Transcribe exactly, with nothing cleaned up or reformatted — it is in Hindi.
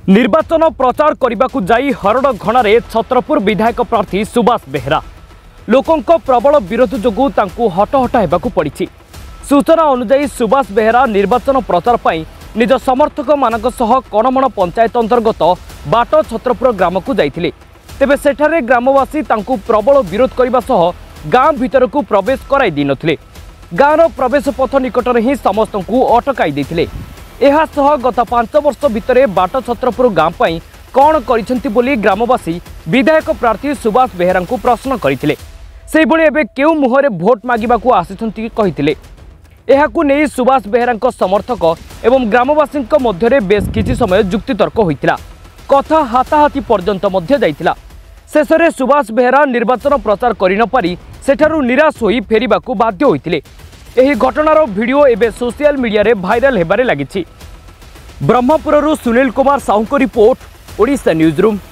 निर्वाचन प्रचार करने जाई हरड़ घणारे छत्रपुर विधायक प्रार्थी सुभाष बेहेरा लोकों प्रबल विरोध जोगु तांकु हटहट हेबाकु पड़ी। सूचना अनुसार सुभाष बेहेरा निर्वाचन प्रचार पाई निज समर्थक मानक सह कणमण पंचायत अंतर्गत बाट छत्रपुर ग्राम को जाइथिले। तेबे सेठारे ग्रामवासी तांकु प्रबल विरोध करबा सह गाँ भीतर को प्रवेश कराई दी नथिले। गाँर प्रवेश पथ निकटरे ही समस्तंकु अटकाई देथिले। एहा सह गत पांच वर्ष भितर बाट छत्रपुर गाँ पाई कौन करिसेंति बोली ग्रामवासी विधायक प्रार्थी सुभाष बेहेरा को प्रश्न करथिले। से भली एबे केउ मुहरे भोट मागिबाकू आसिछंती कहिथिले। एहाकू नै सुभाष बेहेरा समर्थक एवं ग्रामवासी मध्य बेस किछि समय जुक्तितर्क होइतिला। कथा हाताहाती पर्यंत मध्य जाइतिला। शेषरे सुभाष बेहेरा निर्वाचन प्रचार करि न पारि सेठारु निराश होई फेरिबाकू बाध्य होइतिले। एही घटनार भिडियो एबे सोशल मीडिया रे भाइराल हेबारे लागिछि। ब्रह्मपुररु सुनील कुमार साहू को रिपोर्ट, ओडिशा न्यूज़रूम।